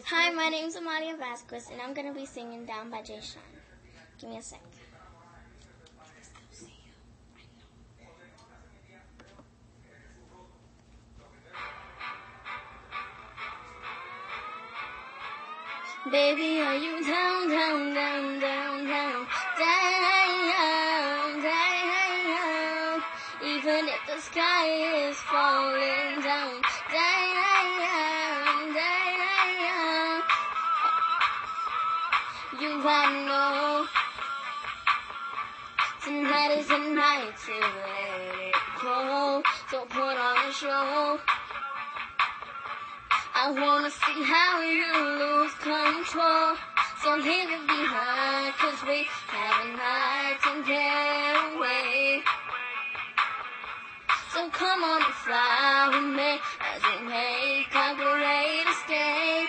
Hi, my name's Amalia Vasquez, and I'm going to be singing Down by Jay Sean. Give me a sec. Baby, are you down, down, down, down, down, down, down? Even if the sky is falling down, down, down. You gotta know, tonight is the night to let it go. So put on a show. I wanna see how you lose control. So leave it behind, 'cause we have a night to get away. So come on and fly with me as we make our great escape.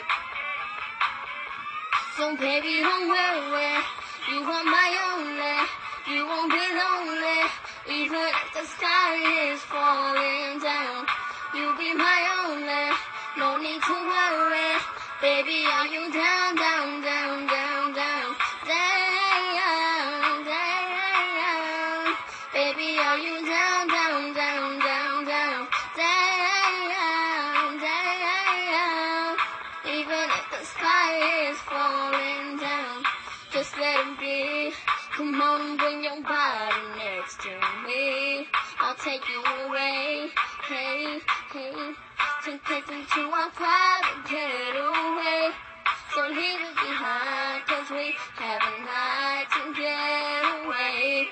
So baby, don't worry, you are my only. You won't be lonely, even if the sky is falling down. You'll be my only. No need to worry, baby, are you down, down, down, down, down, down, down? Baby, are you down, down, down, down, down, down, down? Even if the sky is falling down, just let it be. Come on and bring your body next to me. I'll take you away, hey, hey. Take us into our private getaway. So leave it behind, 'cause we have a night to get away.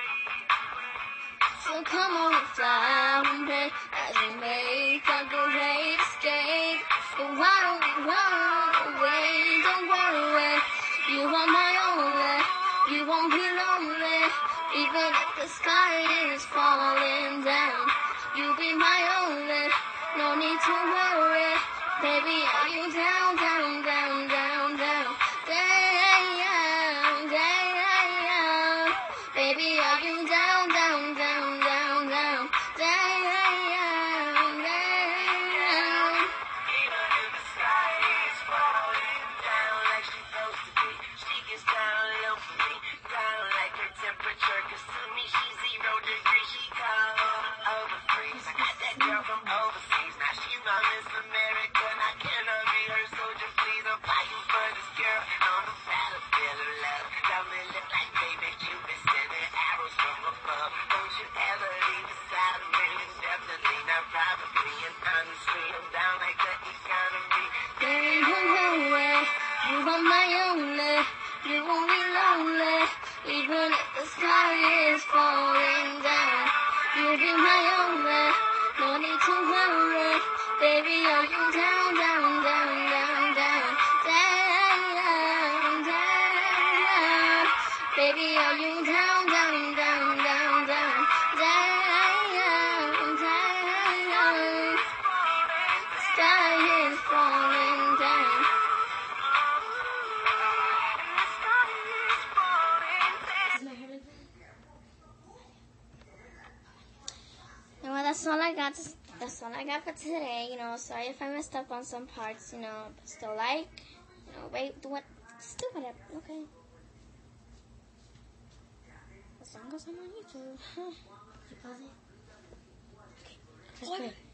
So come on and fly with me as we make our great escape. But why don't we run away? Don't worry, you are my only. You won't be lonely, even if the sky is falling down. You'll be my only. No need to worry, baby, are you down, down, down, down, down, down, down? Baby, are you down, down, down, down, down, down, down? Even if the sky is falling down like she's supposed to be, she gets down low for me, down like her temperature, 'cause to me she's 0 degrees, she cold over freeze. I got that girl from overseas, now she's my Miss America, and I cannot be her soldier, please. I'm fighting for this girl on the battlefield of love. Got me look like baby Cupid sending arrows from above. Don't you ever leave the side of me, definitely not probably, and honestly I'm down like the economy. Baby, don't worry, you are my only. You won't be lonely, even if the sky is falling down. You'll be my only. No need to worry, baby, are you down, down, down, down, down, down, down? Baby, are you down, down, down, down, down, down, down? The sky is falling down. Well, that's all I got. That's all I got for today. Sorry if I messed up on some parts. Still wait, what? Just do whatever. Okay. The song goes on YouTube. Huh? You pause it. Okay. Just wait.